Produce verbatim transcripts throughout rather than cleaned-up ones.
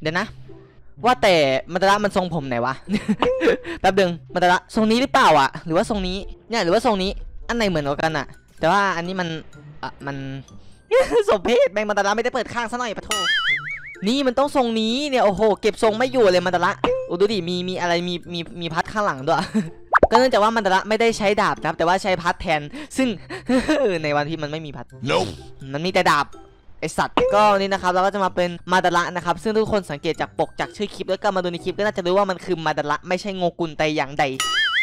เดี๋ยวนะว่าแต่มันตะละมันทรงผมไหนวะ แป๊บดึงมันตะละทรงนี้หรือเปล่าอ่ะหรือว่าทรงนี้เนี่ยหรือว่าทรงนี้อันไหนเหมือนกันอ่ะแต่ว่าอันนี้มันอ่ะมัน สมเพศแมงมันตะละไม่ได้เปิดข้างซะหน่อยปะโถนี่มันต้องทรงนี้เนี่ยโอ้โหเก็บทรงไม่อยู่เลยมันตะละโอ้ดูดิมีมีอะไรมีมีมีพัดข้างหลังด้วย ก็เนื่องจากว่ามันตะละไม่ได้ใช้ดาบนะครับแต่ว่าใช้พัดแทนซึ่ง ในวันที่มันไม่มีพัด nope. มันมีแต่ดาบไอสัตว์ก็นี่นะครับเราก็จะมาเป็นมาดาระนะครับซึ่งทุกคนสังเกตจากปกจากชื่อคลิปแล้วก็มาดูในคลิปก็น่าจะรู้ว่ามันคือมาดาระไม่ใช่โงกุลแต่อย่างใด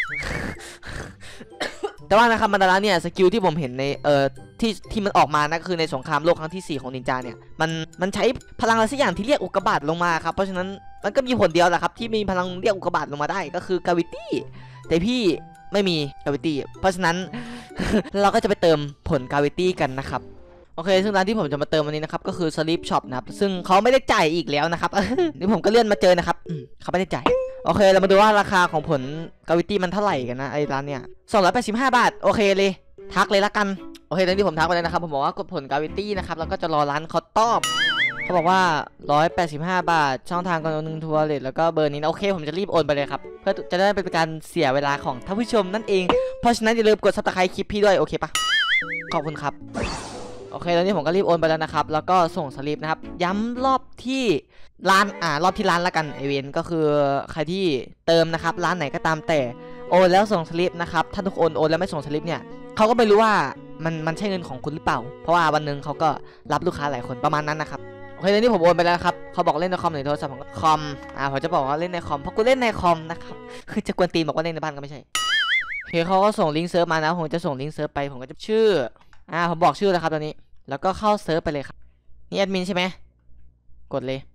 แต่ว่านะครับมาดาระเนี่ยสกิลที่ผมเห็นในเอ่อที่ที่มันออกมานะคือในสงครามโลกครั้งที่สี่ของนินจาเนี่ยมันมันใช้พลังอะไรสักอย่างที่เรียกอุกกาบาตลงมาครับเพราะฉะนั้นมันก็มีผลเดียวแหละครับที่มีพลังเรียกอุกกาบาตลงมาได้ก็คือกาวิตี้แต่พี่ไม่มีกาวิตี้เพราะฉะนั้น เราก็จะไปเติมผลกาวิตี้กันนะครับโอเคซึ่งร้านที่ผมจะมาเติมวันนี้นะครับก็คือ Sleep Shop นะครับซึ่งเขาไม่ได้จ่ายอีกแล้วนะครับ นี่ผมก็เลื่อนมาเจอนะครับเขาไม่ได้จ่ายโอเคเรามาดูว่าราคาของผลกาวิตี้มันเท่าไหร่กันนะไอ้ร้านเนี่ยสองร้อยแปดสิบห้าบาทโอเคเลยทักเลยละกันโอเคตอนที่ผมทักไปเลยนะครับผมบอกว่ากดผลกาวิตี้นะครับแล้วก็จะรอร้านเขาตอบเขาบอกว่าหนึ่งร้อยแปดสิบห้าบาทช่องทางการโอนหนึ่งทัวร์เลยแล้วก็เบอร์นี้นะโอเคผมจะรีบโอนไปเลยครับเพื่อจะได้เป็นการเสียเวลาของท่านผู้ชมนั่นเองเพราะฉะนั้นอย่าลืมกด Subscribe คลิปพี่ด้วยโอเคปะขอบคุณครับโอเคตอนนี้ผมก็รีบโอนไปแล้วนะครับแล้วก็ส่งสลิปนะครับย้ำรอบที่ร้านอ่ารอบที่ร้านละกันเอเวนก็คือใครที่เติมนะครับร้านไหนก็ตามแต่โอนแล้วส่งสลิปนะครับถ้าทุกคนโอนแล้วไม่ส่งสลิปเนี่ยเขาก็ไม่รู้ว่ามันมันใช่เงินของคุณหรือเปล่าเพราะว่าวันหนึ่งเขาก็รับลูกค้าหลายคนประมาณนั้นนะครับโอเคตอนนี้ผมโอนไปแล้วครับเขาบอกเล่นในคอมหรือโทรศัพท์ของคอมอ่าผมจะบอกว่าเล่นในคอมเพราะกูเล่นในคอมนะครับคือจะกวนตีนบอกว่าเล่นในบ้านก็ไม่ใช่โอเคเขาก็ส่งลิงก์เซิร์ฟมานะผมจะส่งลิงก์เซิร์ฟไปผมก็จะชื่ออ่าผมบอกชื่อแล้วครับตอนนี้แล้วก็เข้าเซิร์ฟไปเลยครับนี่แอดมินใช่ไหมกดเลย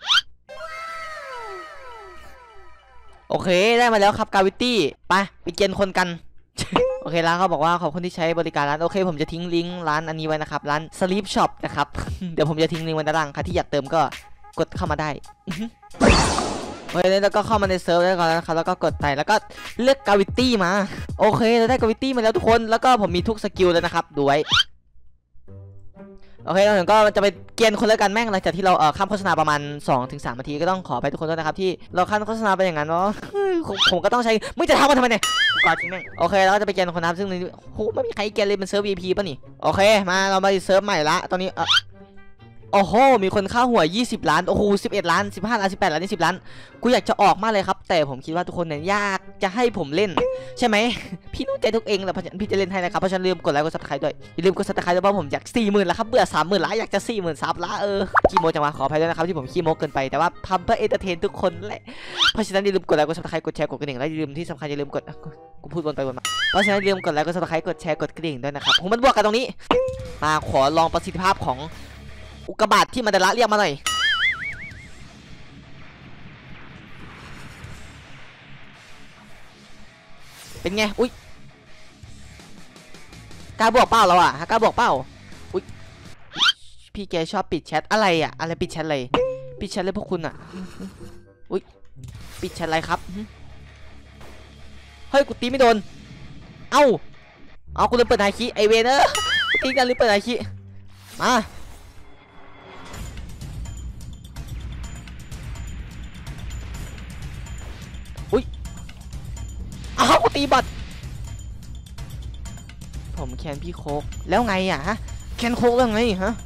โอเคได้มาแล้วครับกาวิตี้ไปไปเกณฑ์คนกัน โอเคร้านเขาบอกว่าขอบคุณที่ใช้บริการร้านโอเคผมจะทิ้งลิงก์ร้านอันนี้ไว้นะครับร้าน Sleep Shop นะครับ เดี๋ยวผมจะทิ้งลิงก์ไว้ด้านล่างใครที่อยากเติมก็กดเข้ามาได้ โอเคแล้วก็เข้ามาในเซิร์ฟได้ก่อนนะครับแล้วก็กดไต่แล้วก็เลือกกาวิตี้มาโอเคเราได้กาวิตี้มาแล้วทุกคนแล้วก็ผมมีทุกสกิลแล้วนะครับดูไว้โอเคเราถึงก็จะไปเกณฑ์คนละกันแม่งหลังจากที่เราเอ่อข้ามโฆษณาประมาณ สองถึงสาม นาทีก็ต้องขอไปทุกคนด้วยนะครับที่เราข้ามโฆษณาไปอย่างนั้นเนาะ ผมก็ต้องใช้มึงจะทำมาทำไมเนี่ยกอดจริงแม่งโอเคแล้วก็จะไปเกณฑ์คนนะครับซึ่งในโหไม่มีใครเกณฑ์เลยเป็นเซิร์ฟ วี พี ป่ะนี่โอเคมาเรามาเซิร์ฟใหม่ละตอนนี้เอ่อโอ้โหมีคนเข้าหัวยี่สิบล้านโอ้โหสิบเอ็ดล้านสิบห้าล้านสิบแปดล้านนี่สิบล้านกูอยากจะออกมากเลยครับแต่ผมคิดว่าทุกคนเนี่ยยากจะให้ผมเล่นใช่ไหม พี่รู้ใจทุกเองแหละเพราะฉะนั้นพี่จะเล่นให้นะครับเพราะฉะนั้นลืมกดไลค์กดซับสไครต์ด้วยอย่าลืมกดซับสไครต์ด้วยเพราะผมอยากสี่หมื่นแล้วครับเบื่อสามหมื่นละอยากจะสี่หมื่นซับละเออขี้โมจังวะขออภัยด้วยนะครับที่ผมขี้โมเกินไปแต่ว่าทำเพื่อเอนเตอร์เทนทุกคนแหละเพราะฉะนั้นอย่าลืมกดไลค์กดซับสไครต์กดแชร์กดกระดิ่งและอย่าลืมที่สำคัญอย่าลืมกดกูพูดวนไปวนมาเพราะฉะนั้นอย่าลืมกดไลค์กดซับสไครต์กดแชร์กดกระดิ่งด้วยนะครับผมมันบวกกันตรงนี้มาขอลองประสิทธิภาพของอุกกาบาตที่มาดาระเรียกมาหน่อยเป็นไงอุ้ยกล้าบวกเป้าเราอ่ะกล้าบวกเป้าอุ้ยพี่แกชอบปิดแชทอะไรอ่ะอะไรปิดแชทอะไรปิดแชทเลยพวกคุณอ่ะอุ้ยปิดแชทอะไรครับเฮ้ยกูตีไม่โดนเอ้าเอากูลืมเปิดไฮคิไอเวนเออตีกันลืมเปิดไฮคิมาอ้าวตีบัตรผมแคนพี่โคกแล้วไงอ่ะฮะแคนโคกแล้วไงฮะ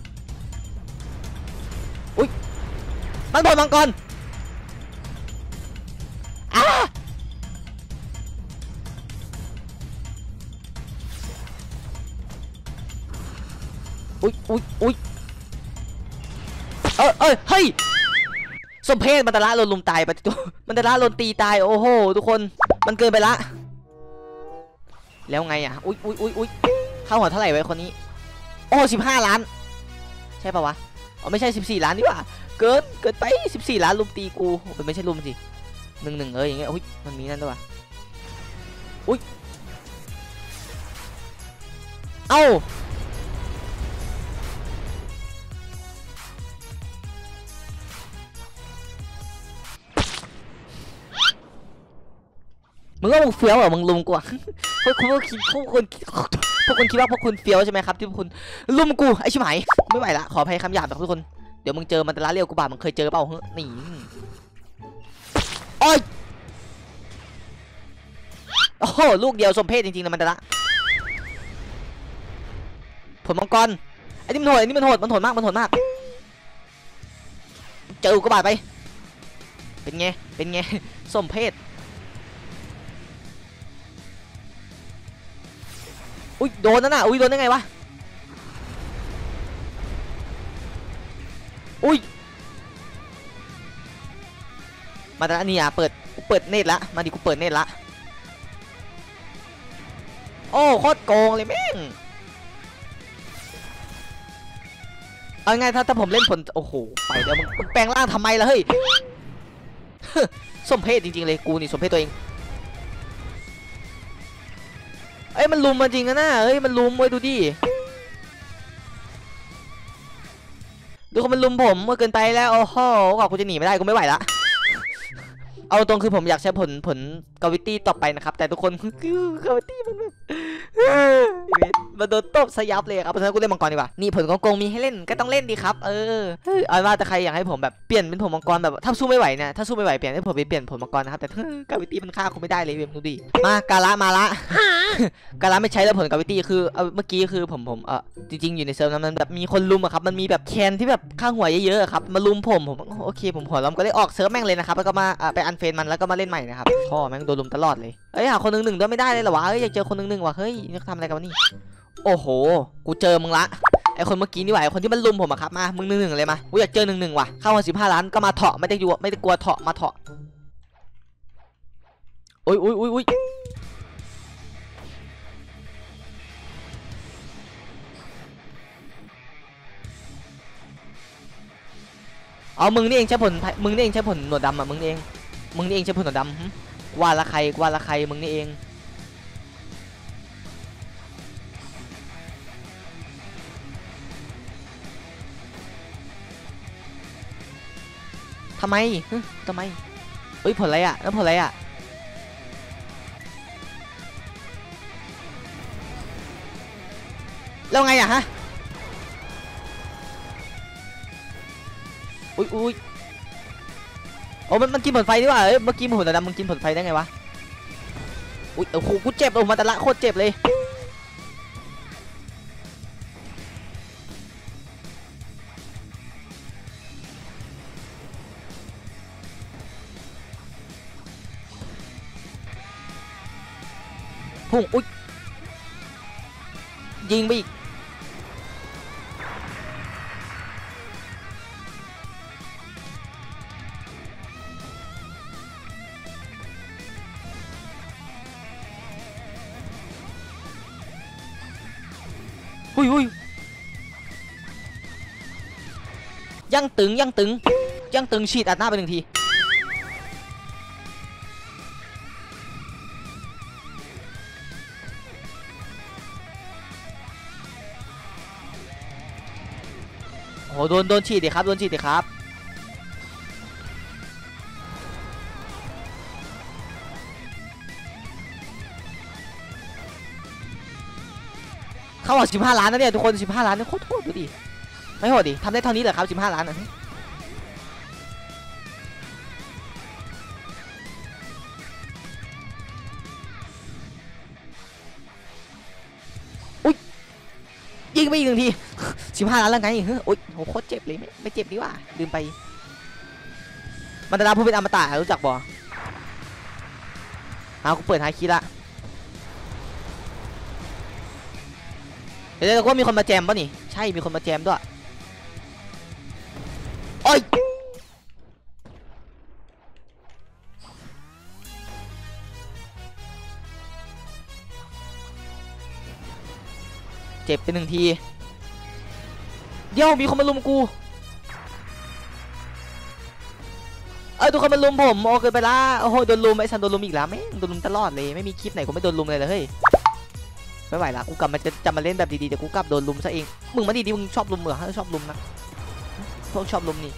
อุ้ยมันบอลมังกรอ้าอุ้ยอุ้ยอุ้ยเออเออเฮ้ยสมเพศมันตะละโดนลุมตายไปตัวมันตะละโดนตีตายโอ้โหทุกคนมันเกินไปละแล้วไงอ่ะอุ้ยอุ้ยอุ้ยอุ้ยเข้าหัวเท่าไหร่ไว้คนนี้โอ้สิบห้าล้านใช่ปะวะอ๋อไม่ใช่สิบสี่ล้านดีกว่าเกินเกินไปสิบสี่ล้านลุมตีกูมันไม่ใช่ลุมสิหนึ่งหนึ่งเอออย่างเงี้ยอุ้ยมันมีนั่นด้วยวะอุ้ยเอ้ามึงก็มึงเฟี้ยวเหรอมึงลุมกูอ่ะพวกคุณพวกคิดพวกคุณพวกคุณคิดว่าพวกคุณเฟี้ยวใช่ไหมครับที่พวกคุณลุมกูไอชิบหายไม่ไหวละขออภัยคำหยาบแบบทุกคนดี๋ยวมึงเจอมันตะละเรียวกูบามึงเคยเจอเปล่าเฮ้ยหนีโอ้ยโอ้โหลูกเดียวสมเพศจริงๆนะมันตะละผลมังกรไอ้นี่มันโหดไอ้นี่มันโหดมันโหดมากมันโหดมากเจอกูบาไปเป็นไงเป็นไงสมเพศอุ้ยโดนนั่นน่ะอุ้ยโดนได้ไงวะอุ้ยมาแต่อันนี้อ่ะเปิดเปิดเน็ตละมาดิกูเปิดเน็ตละโอ้โคตรโกงเลยแม่งเอาไงถ้าถ้าผมเล่นผลโอ้โหไปเดี๋ยวมึงแปลงร่างทำไมล่ะเฮ้ยสมเพศจริงๆเลยกูนี่สมเพศตัวเองเอ้ยมันลุมมาจริงนะน่ะเอ้ยมันลุมเว้ยดูดิดูคนมันลุมผมเมื่อเกินไปแล้วโอ้โหกว่ากูจะหนีไม่ได้กูไม่ไหวละเอาตรงคือผมอยากใช้ผลผลกาวิตี้ต่อไปนะครับแต่ทุกคนคือกาวิตี้มันแบบมันโดนตบสยับเลยครับเพราะฉะนั้นกูเล่นมังกรดีกว่านี่ผลโกงๆมีให้เล่นก็ต้องเล่นดีครับเออเอาว่าแต่ใครอยากให้ผมแบบเปลี่ยนเป็นผลมังกรแบบถ้าสู้ไม่ไหวเนี่ยถ้าสู้ไม่ไหวเปลี่ยนให้ผมไปเปลี่ยนผลมังกรนะครับแต่กาวิตี้มันฆ่ากูไม่ได้เลยเวมดูดิมากาละมาละกาละไม่ใช้แล้วผลกาวิตี้คือเมื่อกี้คือผมผมเออจริงๆอยู่ในเซิร์ฟนั้นมันแบบมีคนลุมอะครับมันมีแบบแคนที่แบบข้างหัวเยอะๆครับมาลุมผมผมโอเคผมหัวล้อมก็ได้ออกเซิร์ฟแม่งเลยนะครับแล้วก็มาไปอันเฟนมันแล้วก็มาเล่นใหม่นะครับพ่อแม่งโดนลุมตลอดเลยเอ้ยหาคนหนึ่งหนึ่งด้วยไม่ได้เลยเหรอวะเอ้ยอยากเจอคนหนึ่งหนึ่งว่ะเฮ้ยนี่ทำอะไรกันวะนี่โอ้โหกูเจอมึงละไอคนเมื่อกี้นี่ว่ะไอคนที่มันลุมผมอะครับมามึงหนึ่งหนึ่งเลยมากูอยากเจอหนึ่งหนึ่งว่ะเข้ามาสิบห้าล้านก็มาเถาะไม่ได้อยู่ไม่ได้กลัวเถาะมาเถาะโอ้ยโอ้ยโอ้ยโอ้ยเอามึงนี่เองใช้ผลมึงนี่เองใช้ผลหนวดดำอ่ะมึงนี่เองมึงนี่เองใช้ผลหนวดดำว่าละใครว่าละใครมึงนี่เองทำไมทำไมเฮ้ยผลอะไรอ่ะแล้วผลอะไรอ่ะแล้วไงอ่ะฮะอุ้ยอุ้ยโอ้มันมันกินผลไฟดีกว่าเอ้ยเมื่อกี้ผลดำมึงกินผลไฟได้ไงวะอุ้ยโอ้โหกูเจ็บโอ้มาแต่ละโคตรเจ็บเลยพุ่งอุ้ยยิงไปอีกอุ้ยอุ้ยยังตึงยังตึงยังตึงฉีดอัดหน้าไปหนึ่งทีโอ้โดนโดนฉีดดิครับโดนฉีดดิครับเข้าออกสิบห้าล้านนะเนี่ยทุกคนสิบห้าล้านนี่โคตรโหดดูดิไม่โหดดิทำได้เท่านี้เหรอครับสิบห้าล้านนะอุ้ยยิงไปอีกหนึ่งทีสิบห้าล้านแล้วไงเฮ้ยโอ้ยโหโคตรเจ็บเลยไม่ไม่เจ็บดีว่าลืมไปมันตราผู้เป็นอมตะรู้จักบ่เอากูเปิดไฮคีละเดี๋ยวก็มีคนมาแจมป่ะนี่ใช่มีคนมาแจมด้วยโอ้ยเจ็บไปหนึ่งทีเดี๋ยวมีคนมาลุมกูเออทุกคนมาลุมผมโอ้เกินไปละโอ้โหโดนลุมไอ้ซันโดนลุมอีกแล้วแม่งโดนลุมตลอดเลยไม่มีคลิปไหนกูไม่โดนลุมเลยเลยเฮ้ยไม่ไหวละกูกลับมาจะจะมาเล่นแบบดีๆแต่กูกลับโดนลุมซะเองมึงมาดีๆมึงชอบลุมเหรอชอบลุมนะพวกชอบลุมนี่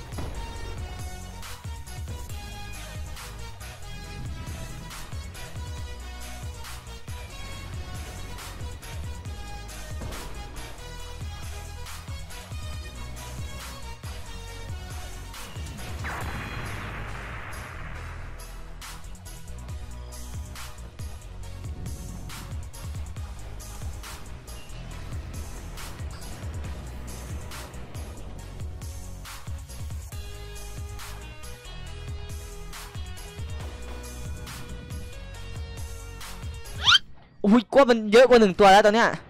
อุ้ยกว่ามันเยอะกว่าหนึ่งตัวแล้วตอนเนี้ย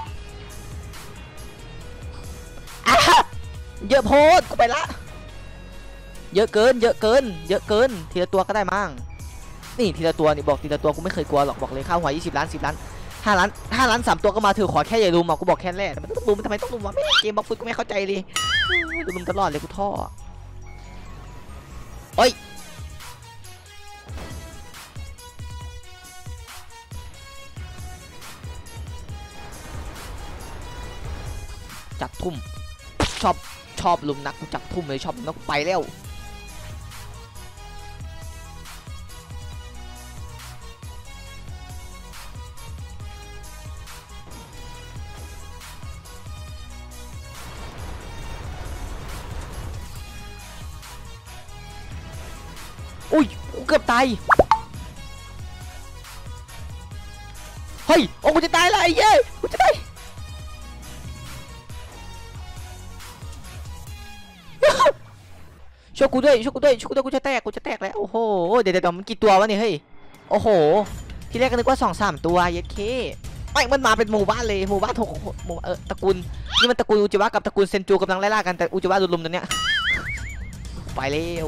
เยอะโพดกูไปละเยอะเกินเยอะเกินเยอะเกินทีละตัวก็ได้มั้งนี่ทีละตัวนี่บอกทีละตัวกูไม่เคยกลัวหรอกบอกเลยข้าวหัวยี่สิบล้านสิบล้านห้าล้านห้าล้านสามตัวก็มาเถอะขอแค่อย่าลุมอ่ะกูบอกแค่แรกมันต้องลุมทำไมต้องลุมวะไม่เกมบล็อกฟุตกูไม่เข้าใจเลยลุมตลอดเลยกูท่อโอ้ยจับทุ่มชอบชอบลุมนักกูจับทุ่มเลยชอบนักไปแล้วอุ้ยกูเกือบตายเฮ้ยโอ้กูจะตายแล้วไอ้เย้กูจะตายช่วยกูด้วยช่วยกูด้วยช่วยกูด้วยกูจะแตกกูจะแตกแล้วโอ้โหเดี๋ยวเดี๋ยวมันกี่ตัววะเนี่ยเฮ้ยโอ้โหที่แรกก็นึกว่าสองสามตัวเย็ดเคไม่มันมาเป็นหมู่บ้านเลยหมู่บ้านหกหมู่เออตระกูลนี่มันตระกูลอุจิวะกับตระกูลเซนจูกำลังไล่ล่ากันแต่อุจิวะโดนลุมตอนเนี้ยไปเร็ว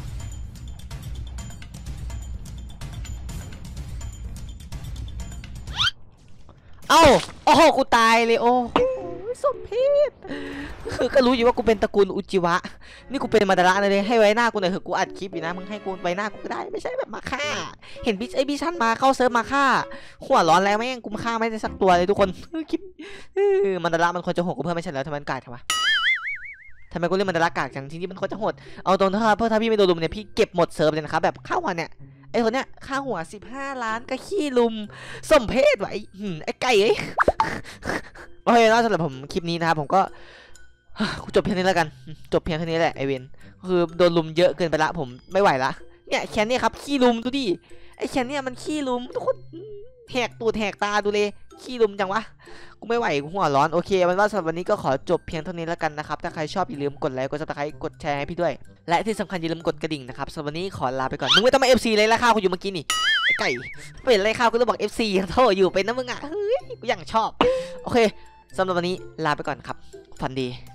เอ้าโอ้โหกูตายเลยโอ้สมเพชคือก็รู้อยู่ว่ากูเป็นตระกูลอุจิวะนี่กูเป็นมาดาระเลยให้ไว้หน้ากูหน่อยเถอะกูอัดคลิปอยู่นะมึงให้กูไว้หน้ากูก็ได้ไม่ใช่แบบมาฆ่าเห็นพี่ไอพี่ชั่นมาเข้าเซิร์ฟมาฆ่าหัวร้อนแล้วแม่งกูมาฆ่าไม่ได้สักตัวเลยทุกคนคลิปมาดาระมันควรจะโหดกูเพื่อนไม่ใช่แล้วทำไมมันกาดทำไมทำไมกูเล่นมาดาระกาดกันจริงๆมันควรจะโหดเอาตรงถ้าเพื่อถ้าพี่ไม่โดนลุมเนี่ยพี่เก็บหมดเซิร์ฟเลยนะครับแบบข้าวหัวเนี่ยไอ้คนเนี้ยค่าหัวสิบห้าล้านก็ขี้ลุมสมเพศวะไอ้ไอ้ไก่ไอ้โอเคแล้วสำหรับผมคลิปนี้นะครับผมก็จบเพียงนี้แล้วกันจบเพียงแค่นี้แหละไอเวนคือโดนลุมเยอะเกินไปละผมไม่ไหวละเนี่ยแคนเนี่ยครับขี้ลุมดูดิไอแคนเนี่ยมันขี้ลุมทุกคนแหกตูดแหกตาดูเลยขี้ลุมจังวะกูไม่ไหวกูหัวร้อนโอเคมันว่าสำหรับวันนี้ก็ขอจบเพียงเท่านี้แล้วกันนะครับถ้าใครชอบอย่าลืมกดไลค์กดซับสไครต์กดแชร์ให้พี่ด้วยและที่สำคัญอย่าลืมกดกระดิ่งนะครับสำหรับวันนี้ขอลาไปก่อนมึงไม่ต้องมา เอฟ ซี เลยละข้าวกูอยู่เมื่อกี้นี่ไอไก่เป็นไรข้าวกูต้องบอก เอฟ ซี โธ่อยู่เป็นนะมึงอ่ะเฮ้ยกูยังชอบโอเคสำหรับวันนี้ลาไปก่อนครับฝันดี